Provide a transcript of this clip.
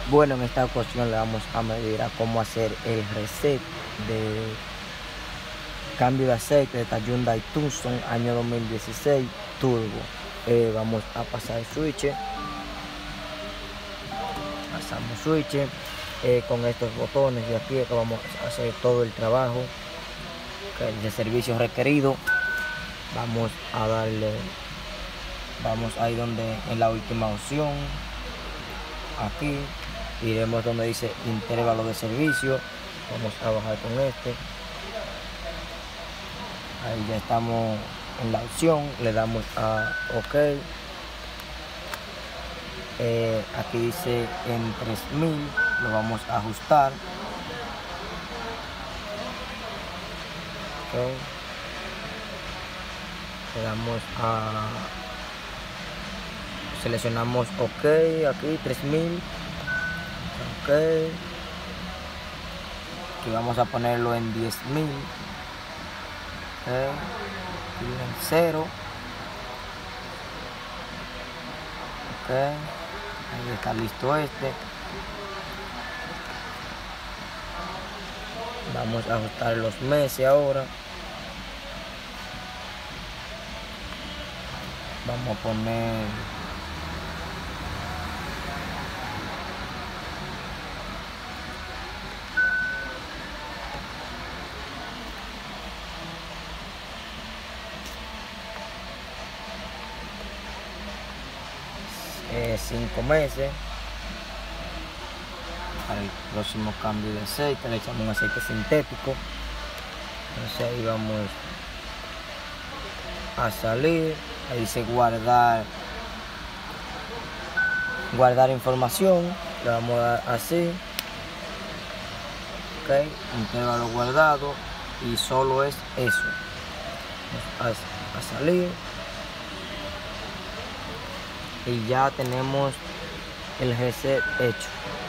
Bueno, en esta ocasión le vamos a medir a cómo hacer el reset de cambio de aceite de esta Hyundai Tucson año 2016 turbo. Vamos a pasar el switch, pasamos switch con estos botones de aquí que vamos a hacer todo el trabajo de servicio requerido. Vamos a darle, vamos ahí donde en la última opción, aquí iremos donde dice intervalo de servicio. Vamos a bajar con este, ahí ya estamos en la opción, le damos a OK. Aquí dice en 3000, lo vamos a ajustar. Okay. Le damos a, seleccionamos OK, aquí 3000, OK, aquí vamos a ponerlo en 10.000, okay. Aquí en 0, ok, ahí está listo este. Vamos a ajustar los meses ahora. Vamos a poner eh, 5 meses. Para el próximo cambio de aceite le echamos un aceite sintético. Entonces ahí vamos a salir, ahí dice guardar información, le vamos a dar así, ok, intervalo guardado, y solo es eso. Vamos a salir y ya tenemos el reset hecho.